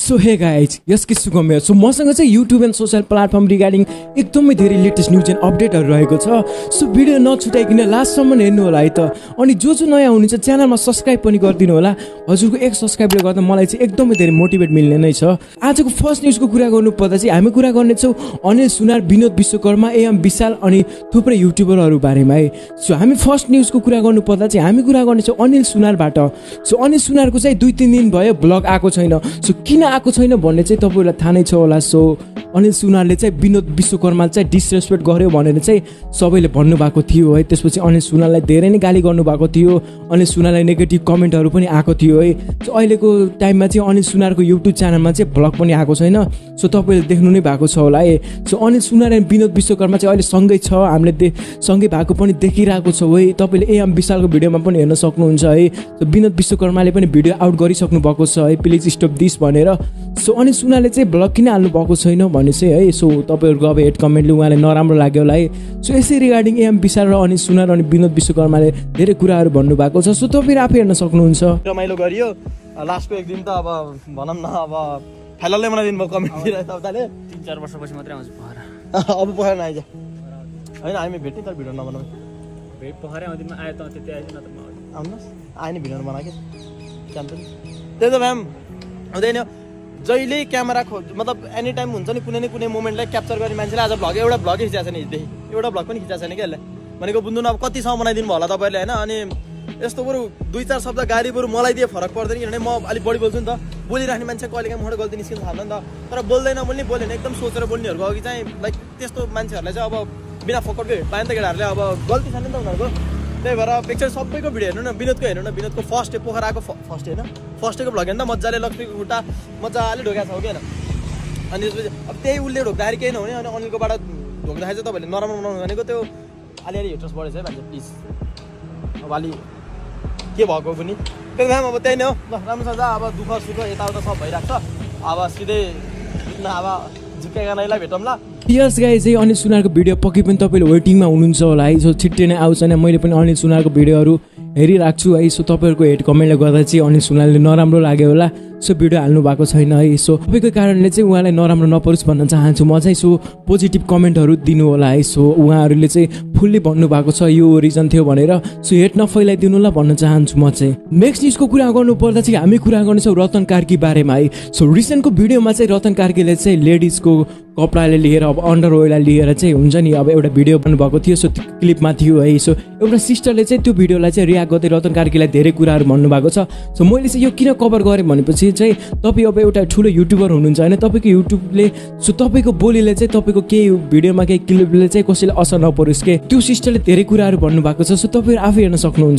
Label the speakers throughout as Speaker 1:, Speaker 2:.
Speaker 1: So hey guys यसकै सुगम so मसँग चाहिँ YouTube and social platform regarding एकदमै धेरै लेटेस्ट न्युज एन्ड अपडेटहरू रहेको छ। सो भिडियो नछुटाइकन लास्टसम्म हेर्नु होला है त। अनि जो नयाँ हुनुहुन्छ च्यानलमा सब्सक्राइब पनि गरिदिनु होला। हजुरको एक सब्सक्राइबले गर्दा मलाई चाहिँ एकदमै धेरै मोटिभेट मिल्ने नै छ। आजको फर्स्ट न्युजको कुरा गर्नुपर्दा चाहिँ हामी कुरा गर्नेछौँ अनिल सुनार, विनोद विश्वकर्मा, एम विशाल अनि थुप्रै युट्युबरहरू बारेमा है। सो हामी फर्स्ट न्युजको कुरा गर्नुपर्दा चाहिँ हामी कुरा गर्नेछौँ अनिल सुनारबाट। सो अनिल सुनारको चाहिँ 2-3 दिन भयो ब्लग आएको छैन। सो किन आएको छैन भन्ने चाहिँ तपाईँहरूलाई थाहा नै छ होला। सो अनिल सुनारले चाहिँ विनोद विश्वकर्मा चाहिँ डिसरेस्पेक्ट गर्यो भनेर चाहिँ सबैले भन्नुभएको थियो है। त्यसपछि अनिल सुनारलाई धेरै नै गाली गर्नुभएको थियो। अनिल सुनारलाई नेगेटिभ कमेन्टहरू पनि आएको थियो है। सो अहिलेको टाइममा चाहिँ अनिल सुनारको युट्युब च्यानलमा चाहिँ भ्लग पनि आएको छैन। सो तपाईँले देख्नु नै भएको छ होला है। सो अनिल सुनार एन्ड विनोद विश्वकर्मा चाहिँ अहिले सँगै छ, हामीले सँगै भएको पनि देखिरहेको छौँ है। तपाईँले एम विशालको भिडियोमा पनि हेर्न सक्नुहुन्छ है। सो विनोद विश्वकर्माले पनि भिडियो आउट गरिसक्नु भएको छ है, प्लिज स्टप दिस भनेर। सो अनिल सुनारले चाहिँ भ्लग किन हाल्नु भएको छैन भने चाहिँ है। सो तपाईँहरूको अब हेड कमेन्टले उहाँले नराम्रो लाग्यो होला है। सो यसै रिगार्डिङ एम विशाल र अनिल सुनार अनि विनोद विश्वकर्माले धेरै कुराहरू भन्नुभएको छ। सो तपाईँ आफै हेर्न सक्नुहुन्छ।
Speaker 2: रमाइलो गरियो लास्टको एक दिन त अब भनौँ न अब फाइनलै बनाइदिनु भयो कमेन्ट तपाईँले
Speaker 3: 3-4 वर्षपछि मात्रै आउँछ पोखरा।
Speaker 2: अब पोखरा नआइज होइन, हामी भेट्ने तर भिडियो नबनाऊ।
Speaker 3: भेट पोखरै आउँदिन आयो त त्यति आइज न त
Speaker 2: आउनुहोस् आयो नि भिडियो बनाएको जान्छ नि त्यही त म्याम हुँदैन। जहिले क्यामेरा मतलब एनी टाइम हुन्छ नि कुनै न कुनै मोमेन्टलाई क्याप्चर गर्ने मान्छेले आज भ्लग एउटा भ्लगै खिचाएको छैन हिजोदेखि, एउटा भ्लग पनि खिचाएको छैन कि यसले भनेको बुझ्नु न। अब कतिसम्म बनाइदिनु भयो होला तपाईँहरूले होइन। अनि यस्तो बरु 2-4 शब्द गाडी बरु मलाई दिए फरक पर्दैन किनभने म अलिक बढी बोल्छु नि त। बोलिराख्ने मान्छे कहिलेकाहीँ मोटो गल्ती निस्किनु थाल्दैन नि त। तर बोल्दैन बोल्ने एकदम सोचेर बोल्नेहरूको अघि चाहिँ लाइक त्यस्तो मान्छेहरूलाई चाहिँ अब बिना फोकटको भेट पायो नि त केटाहरूले। अब गल्ती छैन नि त उनीहरूको। त्यही भएर पिक्चर सबैको भिडियो हेर्नु न। विनोदको हेर्नु न, विनोदको फर्स्ट डे पोखराको फर्स्ट डे होइन फर्स्ट डेको भ्लग हेर्नु त मजाले लक्ष्मीको खुट्टा मजाले ढोकाएको छ कि होइन। अनि त्यसपछि अब त्यही उसले ढोक्दाखेरि केही नहुने। अनि अनिलकोबाट ढोक्दाखेरि चाहिँ तपाईँहरूले नराम्रो बनाउनु भनेको त्यो अलिअलि हेटर्स बढेछ है मान्छे प्लिज। अब अलि के भएको पनि त्यही भए अब त्यही नै हो ल। राम्रोसँग अब दुःख सुख यताउता सब भइरहेको छ। अब सिधै अब झुक्केका नैलाई भेटौँ ल।
Speaker 1: यस गाइज चाहिँ अनिल सुनारको भिडियो पक्कै पनि तपाईँले वेटिङमा हुनुहुन्छ होला है। सो छिट्टै नै आउँछ नि। मैले पनि अनिल सुनारको भिडियोहरू हेरिरहेको छु है। सो तपाईँहरूको हेड कमेन्टले गर्दा चाहिँ अनिल सुनारले नराम्रो लाग्यो होला। सो भिडियो हाल्नु भएको छैन है। सो तपाईँको कारणले चाहिँ उहाँलाई नराम्रो नपरोस् भन्न चाहन्छु म चाहिँ। सो पोजिटिभ कमेन्टहरू दिनु होला है। सो उहाँहरूले चाहिँ फुल्ली भन्नुभएको छ यो रिजन थियो भनेर। सो हेट नफैलाइदिनु होला भन्न चाहन्छु म चाहिँ। नेक्स्ट न्युजको कुरा गर्नुपर्दा चाहिँ हामी कुरा गर्नेछौँ रतन कार्की बारेमा है। सो रिसेन्टको भिडियोमा चाहिँ रतन कार्कीले चाहिँ लेडिजको कपडाले लिएर अब अन्डर ओइललाई लिएर चाहिँ हुन्छ नि अब एउटा भिडियो बन्नुभएको थियो। सो क्लिपमा थियो है। सो एउटा सिस्टरले चाहिँ त्यो भिडियोलाई चाहिँ रियाक्ट गर्दै रतन कार्कीलाई धेरै कुराहरू भन्नुभएको छ। सो मैले चाहिँ यो किन कभर गरेँ भनेपछि चाहिँ तपाईँ अब एउटा ठुलो युट्युबर हुनुहुन्छ होइन। तपाईँको युट्युबले सो तपाईँको बोलीले चाहिँ तपाईँको केही भिडियोमा केही क्लिपले चाहिँ कसैलाई असर नपरोस् के, त्यो सिस्टरले धेरै कुराहरू भन्नुभएको छ। सो तपाईँहरू आफै हेर्न सक्नुहुन्छ।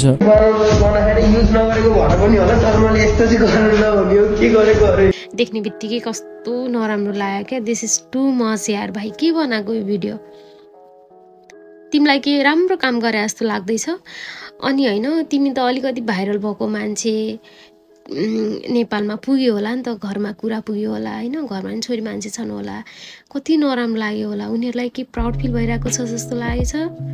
Speaker 4: देख्ने बित्तिकै कस्तो नराम्रो लाग्यो क्या। दिस इज टु मच यार भाइ, के बनाएको यो भिडियो? तिमीलाई के राम्रो काम गरे जस्तो लाग्दैछ? अनि होइन तिमी त अलिकति भाइरल भएको मान्छे, नेपालमा पुग्यो होला नि त, घरमा कुरा पुग्यो होला होइन, घरमा पनि छोरी मान्छे छन् होला, कति नराम्रो लाग्यो होला उनीहरूलाई। के प्राउड फिल भइरहेको छ जस्तो लागेछ?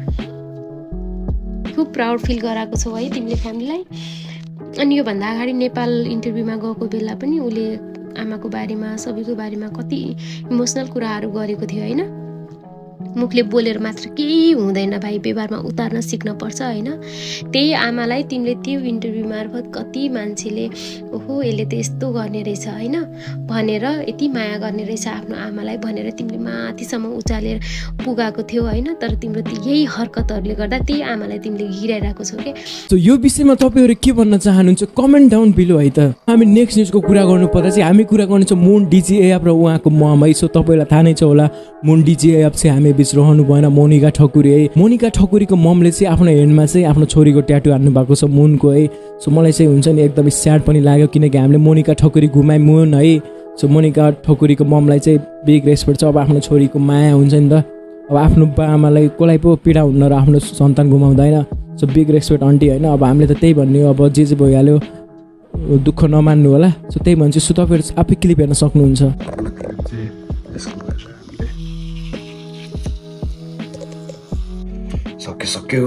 Speaker 4: खुब प्राउड फिल गराएको छौ है तिमीले फ्यामिलीलाई। अनि योभन्दा अगाडि नेपाल इन्टरभ्यूमा गएको बेला पनि उसले आमाको बारेमा सबैको बारेमा कति इमोसनल कुराहरू गरेको थियो होइन। मुखले बोलेर मात्र केही हुँदैन भाइ, व्यवहारमा उतार्न सिक्नुपर्छ होइन। त्यही आमालाई तिमीले त्यो इन्टरभ्यू मार्फत कति मान्छेले ओहो यसले त यस्तो गर्ने रहेछ होइन भनेर यति माया गर्ने रहेछ आफ्नो आमालाई भनेर तिमीले माथिसम्म उचालेर पुगाएको थियो होइन। तर तिम्रो यही हरकतहरूले गर्दा त्यही आमालाई तिमीले घिराइरहेको छौ क्या।
Speaker 1: सो यो विषयमा तपाईँहरू के भन्न चाहनुहुन्छ कमेन्ट डाउन बिलो है त। हामी नेक्स्ट न्युजको कुरा गर्नुपर्दा चाहिँ हामी कुरा गर्नेछौँ मुन DGF र उहाँको मम है। सो तपाईँलाई थाहा नै छ होला मुन DGF चाहिँ हामी बिच रहनु भएन, मोनिका ठकुरी है। मोनिका ठकुरीको ममले चाहिँ आफ्नो ह्यान्डमा चाहिँ आफ्नो छोरीको ट्याटु हान्नु भएको छ मुनको है। सो मलाई चाहिँ हुन्छ नि एकदमै स्याड पनि लाग्यो किनकि हामीले मोनिका ठकुरी घुमाइ मुन है। सो मोनिका ठकुरीको ममलाई चाहिँ बिग रेस्पेक्ट छ। अब आफ्नो छोरीको माया हुन्छ नि त। अब आफ्नो बाआमालाई कसलाई पो पीडा हुन्न र आफ्नो सन्तान घुमाउँदैन। सो बिग रेस्पेक्ट आन्टी होइन। अब हामीले त त्यही भन्ने हो, अब जे भइहाल्यो दुःख नमान्नु होला। सो त्यही भन्छु। सो तपाईँहरू आफै क्लिप हेर्न सक्नुहुन्छ।
Speaker 5: सक्यो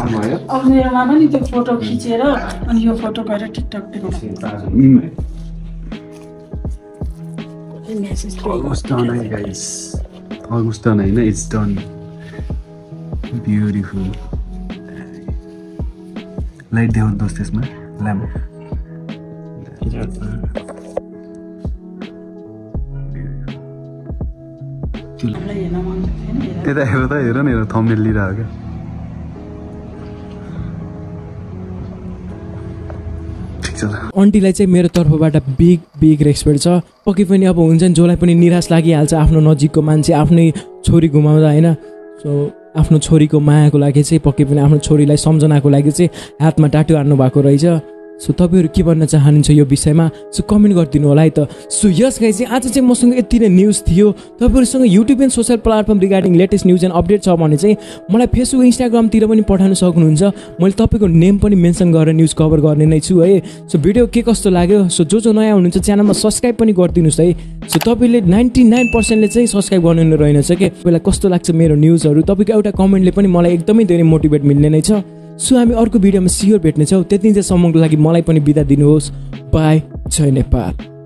Speaker 6: अब मेरोमा पनि त्यो फोटो खिचेर अनि यो फोटो गएर TikTok
Speaker 5: Almost done, guys. Almost done, I know it's done. Beautiful. Light down those this man. Lamp. यता हेर त हेर न हेर थम्बनेल लिइरहेको क्या ठिक छ
Speaker 1: आन्टीलाई चाहिँ मेरो तर्फबाट बिग रेस्पेक्ट छ पक्कै पनि अब हुन्छ नि जसलाई पनि निराश लागिहाल्छ आफ्नो नजिकको मान्छे आफ्नै छोरी गुमाउँदा होइन सो आफ्नो छोरीको मायाको लागि चाहिँ पक्कै पनि आफ्नो छोरीलाई सम्झनाको लागि चाहिँ हातमा टाटु हान्नु भएको रहेछ सो तपाईँहरू के भन्न चाहनुहुन्छ यो विषयमा सो कमेन्ट गरिदिनु होला है त सो यस गाइस चाहिँ आज चाहिँ मसँग यति नै न्युज थियो तपाईँहरूसँग YouTube and social platform regarding latest news and update छ भने चाहिँ मलाई फेसबुक इन्स्टाग्रामतिर पनि पठाउन सक्नुहुन्छ मैले तपाईँको नेम पनि मेन्सन गरेर न्युज कभर गर्ने नै छु है सो भिडियो के कस्तो लाग्यो सो जो नयाँ हुनुहुन्छ च्यानलमा सब्सक्राइब पनि गरिदिनुहोस् है सो तपाईँले 99%ले चाहिँ सब्सक्राइब गर्नु रहेनछ के तपाईँलाई कस्तो लाग्छ मेरो न्युजहरू तपाईँको एउटा कमेन्टले पनि मलाई एकदमै धेरै मोटिभेट मिल्ने नै छ सो हामी अर्को भिडियोमा सियोर भेट्नेछौँ त्यति जेसम्मको लागि मलाई पनि बिदा दिनुहोस् बाई जय नेपाल